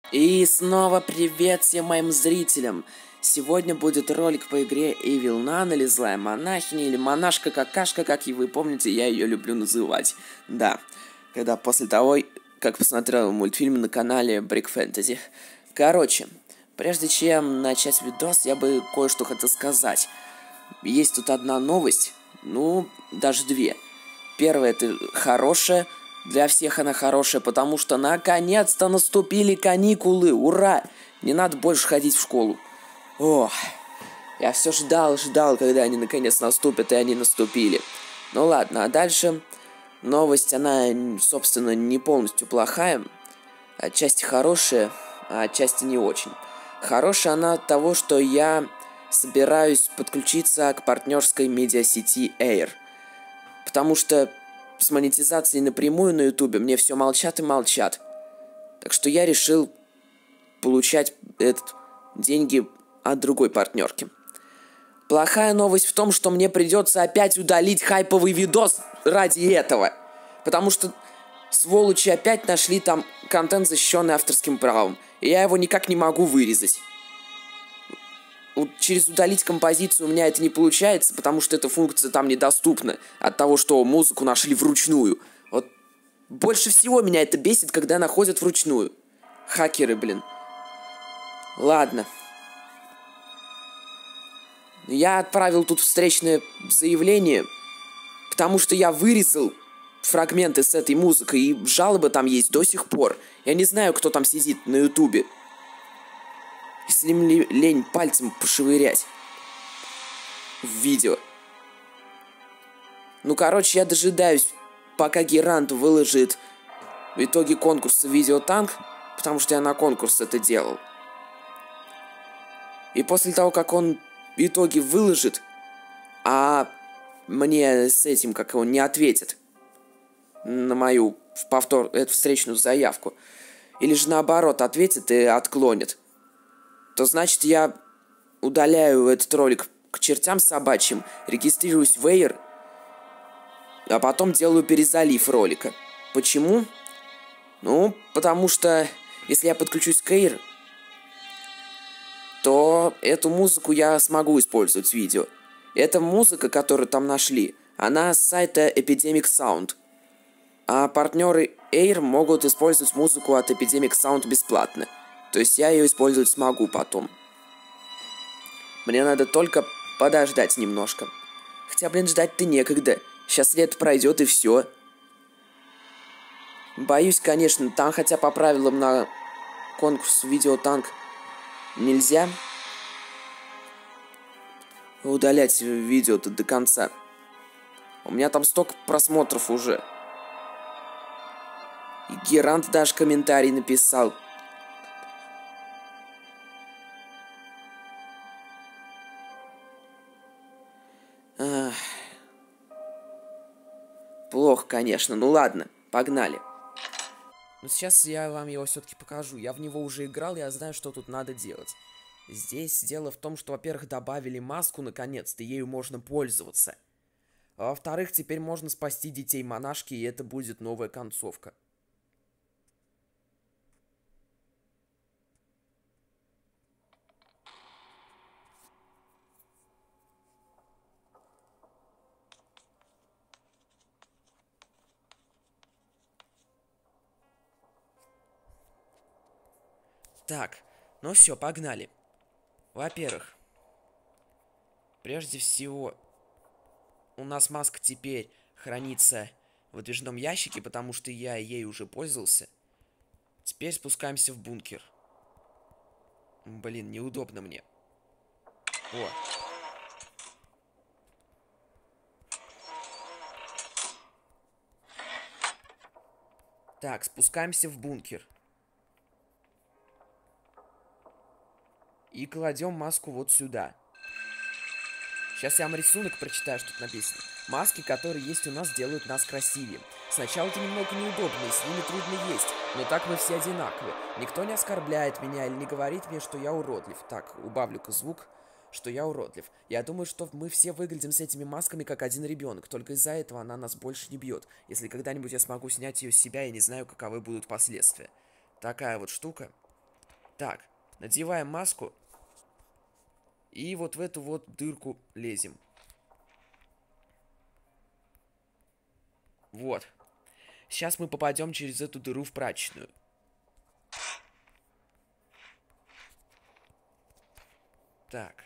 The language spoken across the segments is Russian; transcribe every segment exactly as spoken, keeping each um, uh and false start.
И снова привет всем моим зрителям! Сегодня будет ролик по игре Evil Nun, или Злая Монахиня, или Монашка-какашка, как и вы помните, я ее люблю называть. Да, когда после того, как посмотрел мультфильм на канале Brick Fantasy. Короче, прежде чем начать видос, я бы кое-что хотел сказать. Есть тут одна новость, ну, даже две. Первая — это хорошая. Для всех она хорошая, потому что наконец-то наступили каникулы. Ура! Не надо больше ходить в школу. Ох, я все ждал, ждал, когда они наконец наступят, и они наступили. Ну ладно, а дальше новость, она, собственно, не полностью плохая. Отчасти хорошая, а отчасти не очень. Хорошая она от того, что я собираюсь подключиться к партнерской медиасети Air. Потому что с монетизацией напрямую на ютубе мне все молчат и молчат. Так что я решил получать этот, деньги от другой партнерки. Плохая новость в том, что мне придется опять удалить хайповый видос ради этого. Потому что сволочи опять нашли там контент, защищенный авторским правом. И я его никак не могу вырезать. Через удалить композицию у меня это не получается, потому что эта функция там недоступна от того, что музыку нашли вручную. Вот больше всего меня это бесит, когда находят вручную. Хакеры, блин. Ладно. Я отправил тут встречное заявление, потому что я вырезал фрагменты с этой музыкой, и жалобы там есть до сих пор. Я не знаю, кто там сидит на ютубе. Если мне лень пальцем пошевырять в видео. Ну, короче, я дожидаюсь, пока Герант выложит в итоге конкурса Видеотанк, потому что я на конкурс это делал. И после того, как он в итоге выложит, а мне с этим, как он не ответит на мою повтор, эту встречную заявку, или же наоборот ответит и отклонит, то значит я удаляю этот ролик к чертям собачьим, регистрируюсь в Air, а потом делаю перезалив ролика. Почему? Ну, потому что если я подключусь к Air, то эту музыку я смогу использовать в видео. Эта музыка, которую там нашли, она с сайта Epidemic Sound. А партнеры Air могут использовать музыку от Epidemic Sound бесплатно. То есть я ее использовать смогу потом. Мне надо только подождать немножко. Хотя, блин, ждать-то некогда. Сейчас лето пройдет и все. Боюсь, конечно, там хотя по правилам на конкурс Видеотанк нельзя удалять видео-то до конца. У меня там столько просмотров уже. И Герант даже комментарий написал. Ах. Плохо, конечно. Ну ладно, погнали. Но сейчас я вам его все-таки покажу. Я в него уже играл, я знаю, что тут надо делать. Здесь дело в том, что, во-первых, добавили маску наконец-то, ею можно пользоваться. А во-вторых, теперь можно спасти детей монашки, и это будет новая концовка. Так, ну все, погнали. Во-первых, прежде всего, у нас маска теперь хранится в выдвижном ящике, потому что я ей уже пользовался. Теперь спускаемся в бункер. Блин, неудобно мне. О. Так, спускаемся в бункер. И кладем маску вот сюда. Сейчас я вам рисунок прочитаю, что тут написано. Маски, которые есть у нас, делают нас красивее. Сначала это немного неудобно, и с ними трудно есть, но так мы все одинаковы. Никто не оскорбляет меня или не говорит мне, что я уродлив. Так, убавлю-ка звук, что я уродлив. Я думаю, что мы все выглядим с этими масками как один ребенок, только из-за этого она нас больше не бьет. Если когда-нибудь я смогу снять ее с себя, я не знаю, каковы будут последствия. Такая вот штука. Так, надеваем маску. И вот в эту вот дырку лезем. Вот. Сейчас мы попадем через эту дыру в прачечную. Так.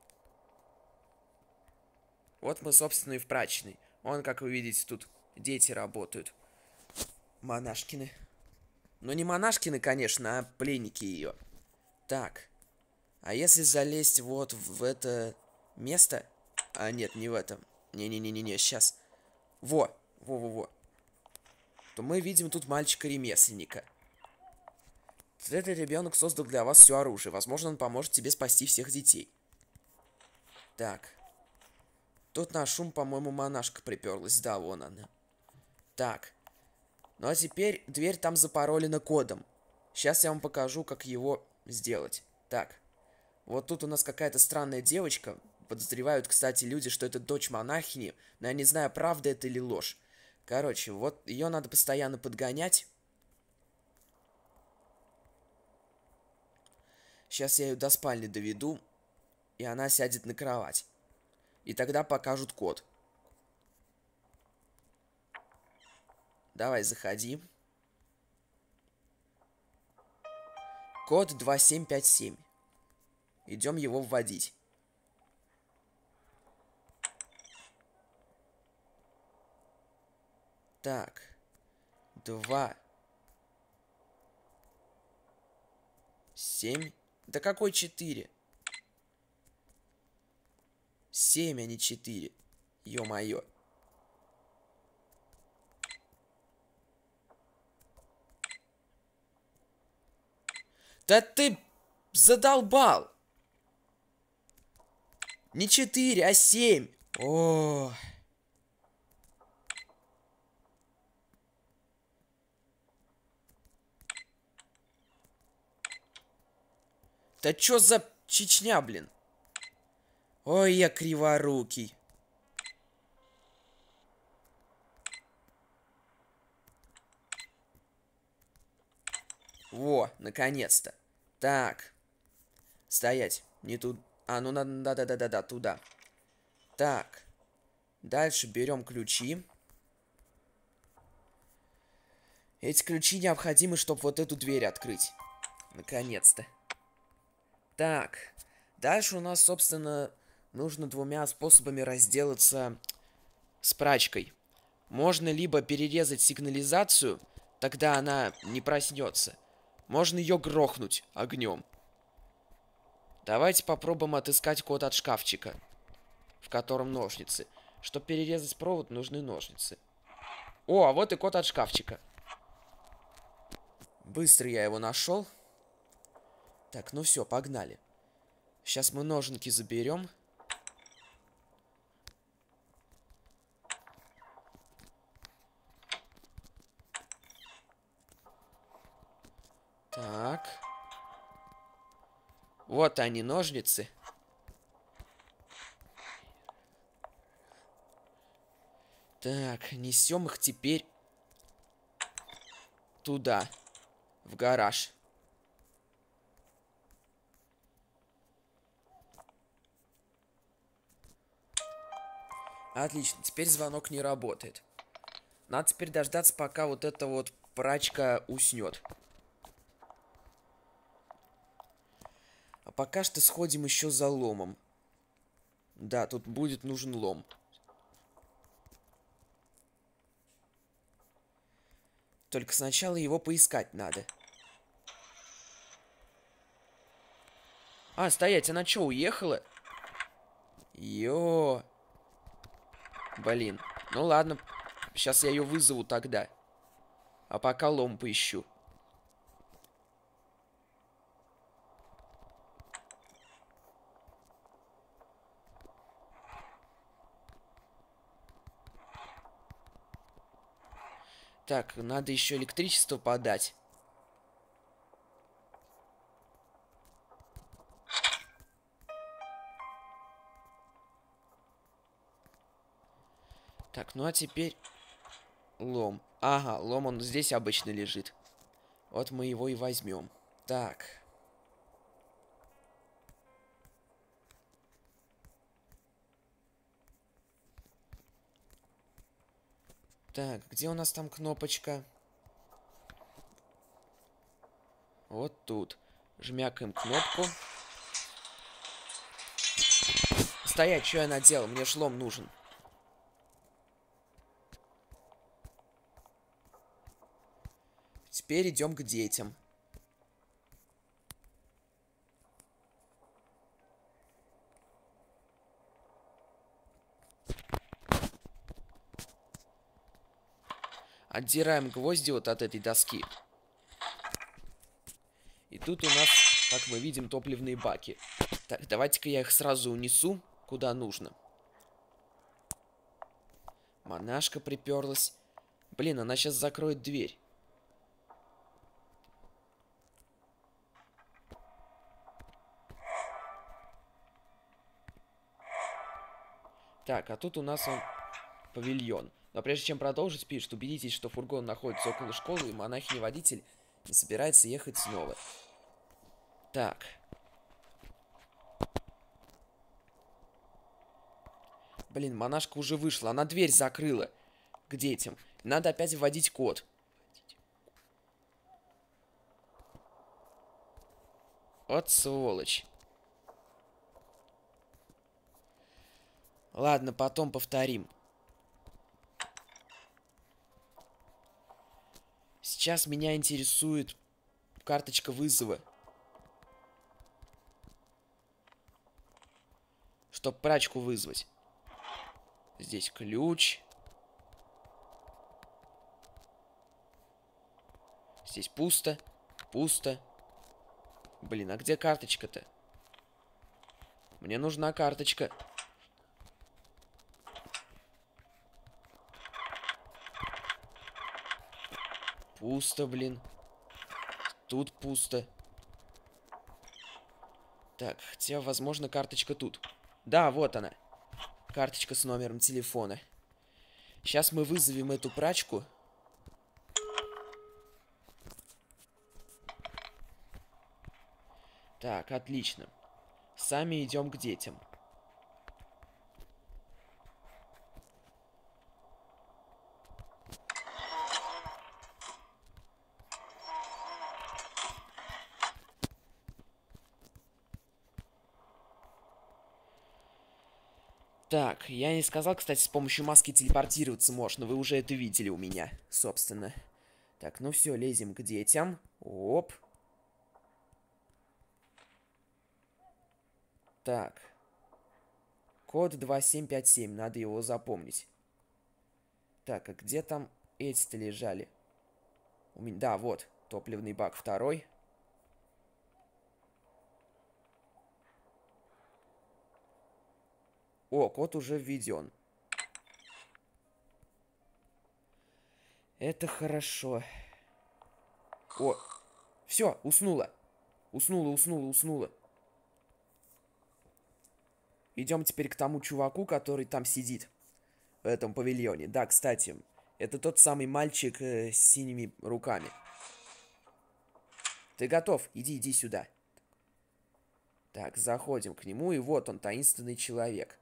Вот мы, собственно, и в прачечной. Вон, как вы видите, тут дети работают. Монашкины. Ну, не монашкины, конечно, а пленники ее. Так. А если залезть вот в это место... А, нет, не в этом. Не-не-не-не-не, сейчас. Во, во-во-во. То мы видим тут мальчика-ремесленника. Этот ребенок создал для вас все оружие. Возможно, он поможет тебе спасти всех детей. Так. Тут на шум, по-моему, монашка приперлась. Да, вон она. Так. Ну а теперь дверь там запаролена кодом. Сейчас я вам покажу, как его сделать. Так. Вот тут у нас какая-то странная девочка. Подозревают, кстати, люди, что это дочь монахини. Но я не знаю, правда это или ложь. Короче, вот ее надо постоянно подгонять. Сейчас я ее до спальни доведу. И она сядет на кровать. И тогда покажут код. Давай, заходи. Код два семь пять семь. Идем его вводить. Так. Два. Семь. Да какой четыре? Семь, а не четыре. Ё-моё. Да ты задолбал! Не четыре, а семь. О. Да чё за Чечня, блин? Ой, я криворукий. Во, наконец-то. Так. Стоять. Не тут. А, ну надо, да-да-да-да-да, туда. Так. Дальше берем ключи. Эти ключи необходимы, чтобы вот эту дверь открыть. Наконец-то. Так. Дальше у нас, собственно, нужно двумя способами разделаться с прачкой. Можно либо перерезать сигнализацию, тогда она не проснется. Можно ее грохнуть огнем. Давайте попробуем отыскать код от шкафчика, в котором ножницы. Чтобы перерезать провод, нужны ножницы. О, а вот и код от шкафчика. Быстро я его нашел. Так, ну все, погнали. Сейчас мы ноженки заберем. Так. Вот они, ножницы. Так, несем их теперь туда, в гараж. Отлично, теперь звонок не работает. Надо теперь дождаться, пока вот эта вот прачка уснет. А пока что сходим еще за ломом. Да, тут будет нужен лом. Только сначала его поискать надо. А, стоять, она что, уехала? Йо. Блин. Ну ладно. Сейчас я ее вызову тогда. А пока лом поищу. Так, надо еще электричество подать. Так, ну а теперь лом. Ага, лом он здесь обычно лежит. Вот мы его и возьмем. Так. Так, где у нас там кнопочка? Вот тут. Жмякаем кнопку. Стоять, что я наделал? Мне шлом нужен. Теперь идем к детям. Отдираем гвозди вот от этой доски. И тут у нас, как мы видим, топливные баки. Так, давайте-ка я их сразу унесу, куда нужно. Монашка приперлась. Блин, она сейчас закроет дверь. Так, а тут у нас он павильон. Но прежде чем продолжить, пишет, убедитесь, что фургон находится около школы, и монахиня-водитель не собирается ехать снова. Так. Блин, монашка уже вышла, она дверь закрыла к детям. Надо опять вводить код. Вот сволочь. Ладно, потом повторим. Сейчас меня интересует карточка вызова. Чтоб прачку вызвать. Здесь ключ. Здесь пусто. Пусто. Блин, а где карточка-то? Мне нужна карточка. Пусто, блин. Тут пусто. Так, хотя, возможно, карточка тут. Да, вот она. Карточка с номером телефона. Сейчас мы вызовем эту прачку. Так, отлично. Сами идем к детям. Так, я не сказал, кстати, с помощью маски телепортироваться можно. Вы уже это видели у меня, собственно. Так, ну все, лезем к детям. Оп. Так. Код два семь пять семь, надо его запомнить. Так, а где там эти-то лежали? У меня... Да, вот, топливный бак второй. О, код уже введен. Это хорошо. О, все, уснула. Уснула, уснула, уснула. Идем теперь к тому чуваку, который там сидит. В этом павильоне. Да, кстати, это тот самый мальчик э, с синими руками. Ты готов? Иди, иди сюда. Так, заходим к нему, и вот он, таинственный человек.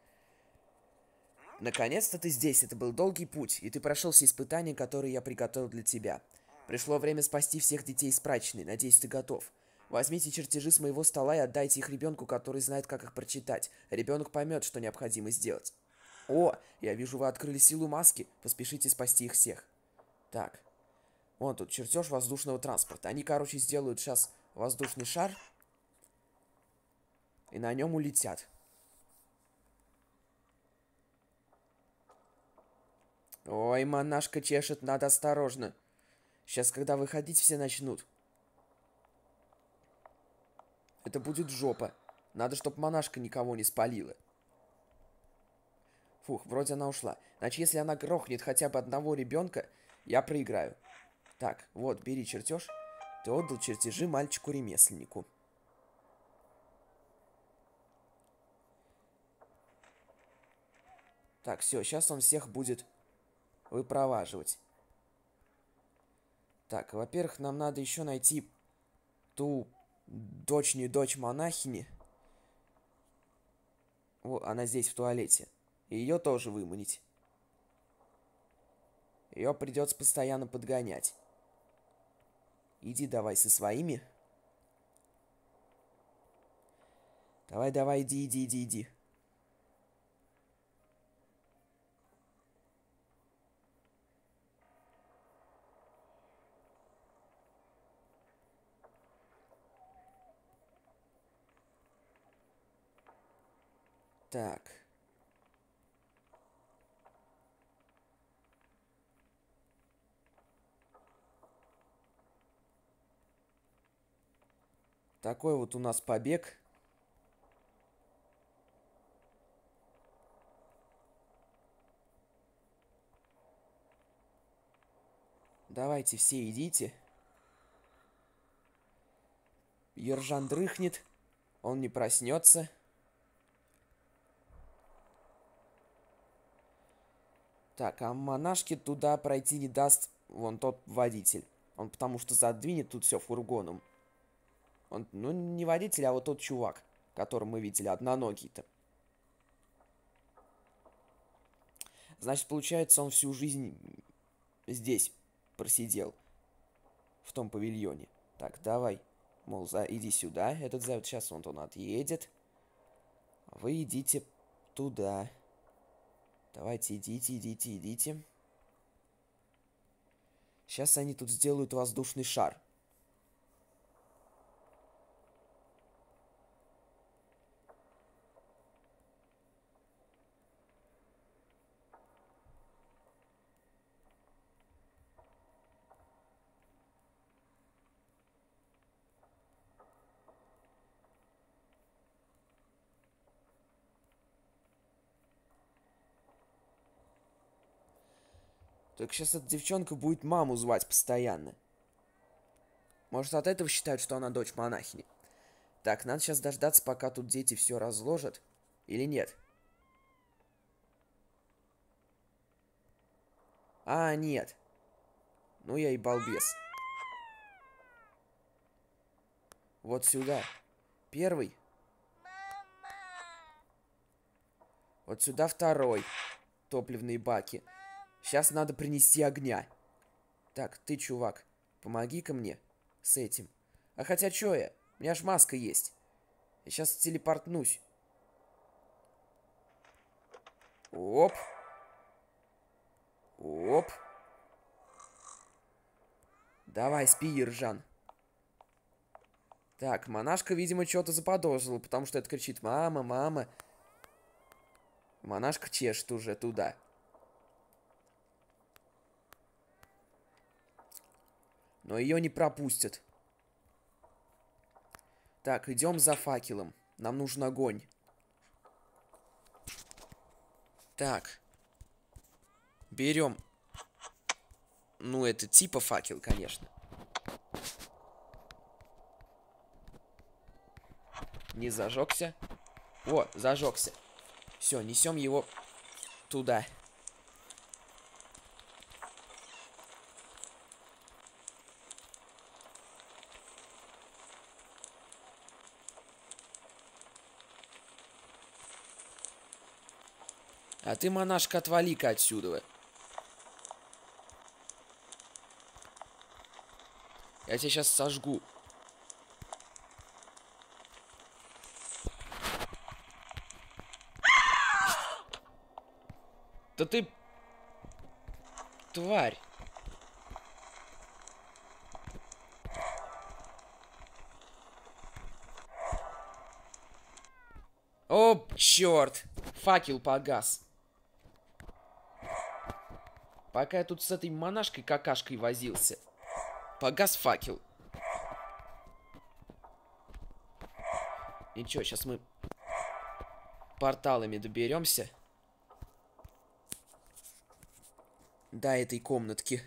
Наконец-то ты здесь. Это был долгий путь, и ты прошел все испытания, которые я приготовил для тебя. Пришло время спасти всех детей из прачечной. Надеюсь, ты готов. Возьмите чертежи с моего стола и отдайте их ребенку, который знает, как их прочитать. Ребенок поймет, что необходимо сделать. О, я вижу, вы открыли силу маски. Поспешите спасти их всех. Так. Вон тут чертеж воздушного транспорта. Они, короче, сделают сейчас воздушный шар. И на нем улетят. Ой, монашка чешет, надо осторожно. Сейчас, когда выходить, все начнут. Это будет жопа. Надо, чтобы монашка никого не спалила. Фух, вроде она ушла. Значит, если она грохнет хотя бы одного ребенка, я проиграю. Так, вот, бери чертеж. Ты отдал чертежи мальчику-ремесленнику. Так, все, сейчас он всех будет выпроваживать. Так, во-первых, нам надо еще найти ту дочнюю дочь монахини. Вот, она здесь в туалете. И ее тоже выманить. Ее придется постоянно подгонять. Иди давай со своими. Давай, давай, иди, иди, иди, иди. Так. Такой вот у нас побег. Давайте все идите. Ержан дрыхнет. Он не проснется. Так, а монашке туда пройти не даст вон тот водитель. Он потому что задвинет тут все фургоном. Он, ну, не водитель, а вот тот чувак, которого мы видели, одноногий-то. Значит, получается, он всю жизнь здесь просидел. В том павильоне. Так, давай. Мол, за, иди сюда. Этот зовет. Сейчас он, он отъедет. Вы идите туда. Давайте, идите, идите, идите. Сейчас они тут сделают воздушный шар. Так сейчас эта девчонка будет маму звать постоянно. Может, от этого считают, что она дочь монахини. Так, надо сейчас дождаться, пока тут дети все разложат. Или нет? А, нет. Ну я и балбес. Вот сюда. Первый. Вот сюда второй. Топливные баки. Сейчас надо принести огня. Так, ты, чувак, помоги-ка мне с этим. А хотя чё я? У меня аж маска есть. Я сейчас телепортнусь. Оп. Оп. Давай, спи, Ержан. Так, монашка, видимо, что-то заподозрила, потому что это кричит: мама, мама. Монашка чешет уже туда. Но ее не пропустят. Так, идем за факелом. Нам нужен огонь. Так. Берем. Ну, это типа факел, конечно. Не зажегся. О, зажегся. Все, несем его туда. А ты, монашка, отвали-ка отсюда. Я тебя сейчас сожгу. Да ты... Тварь. О, черт. Факел погас. Пока я тут с этой монашкой-какашкой возился, погас факел. Ничего, сейчас мы порталами доберемся до этой комнатки.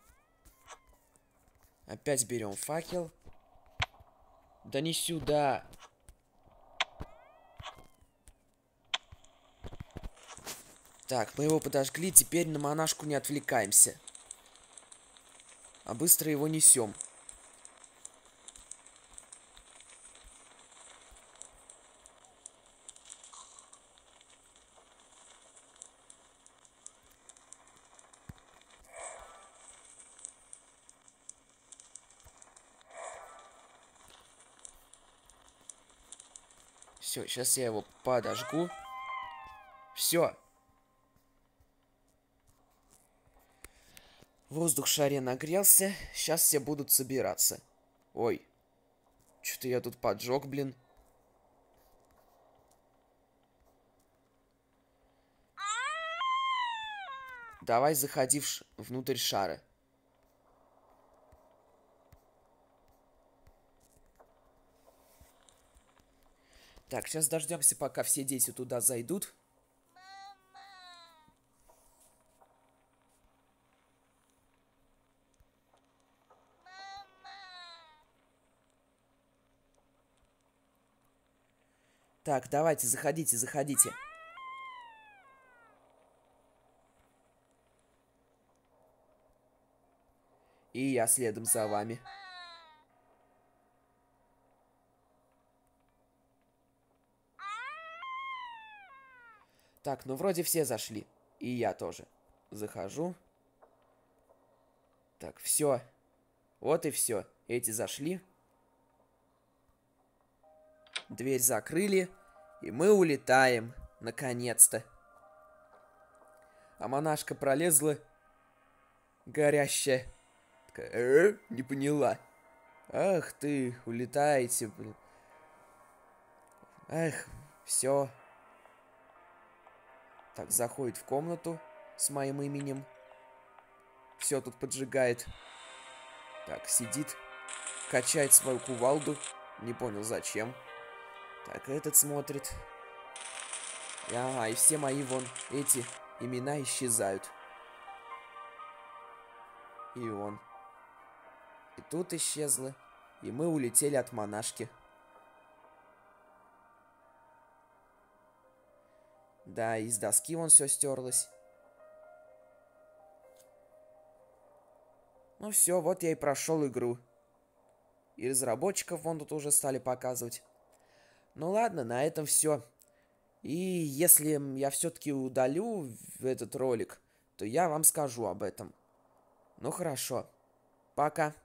Опять берем факел. Да не сюда. Так, мы его подожгли, теперь на монашку не отвлекаемся. А быстро его несем. Все, сейчас я его подожгу. Все. Воздух в шаре нагрелся. Сейчас все будут собираться. Ой. Что-то я тут поджег, блин. Давай заходи в ш... внутрь шара. Так, сейчас дождемся, пока все дети туда зайдут. Так, давайте, заходите, заходите. И я следом за вами. Так, ну вроде все зашли. И я тоже. Захожу. Так, все. Вот и все. Эти зашли. Дверь закрыли. И мы улетаем. Наконец-то. А монашка пролезла. Горящая. Такая, э, не поняла. Ах ты, улетаете, блин. Эх, все. Так, заходит в комнату с моим именем. Все тут поджигает. Так, сидит. Качает свою кувалду. Не понял, зачем. Так, этот смотрит. Ага, и все мои вон эти имена исчезают. И он. И тут исчезло. И мы улетели от монашки. Да, из доски вон все стерлось. Ну все, вот я и прошел игру. И разработчиков вон тут уже стали показывать. Ну ладно, на этом все. И если я все-таки удалю этот ролик, то я вам скажу об этом. Ну хорошо. Пока.